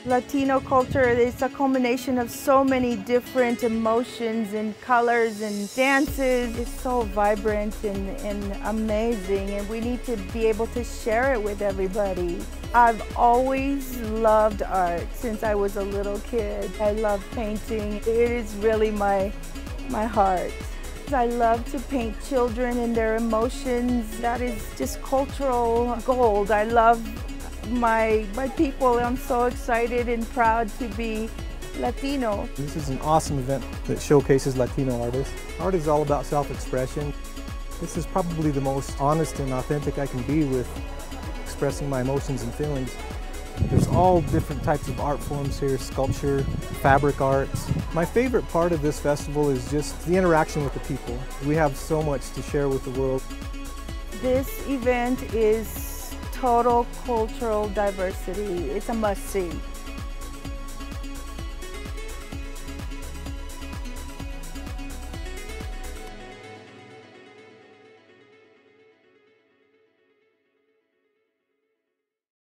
Latino culture is a combination of so many different emotions and colors and dances. It's so vibrant and amazing, and we need to be able to share it with everybody. I've always loved art since I was a little kid. I love painting. It is really my heart. I love to paint children and their emotions. That is just cultural gold. I love my people. I'm so excited and proud to be Latino. This is an awesome event that showcases Latino artists. Art is all about self-expression. This is probably the most honest and authentic I can be with expressing my emotions and feelings. There's all different types of art forms here: sculpture, fabric arts. My favorite part of this festival is just the interaction with the people. We have so much to share with the world. This event is total cultural diversity. It's a must-see.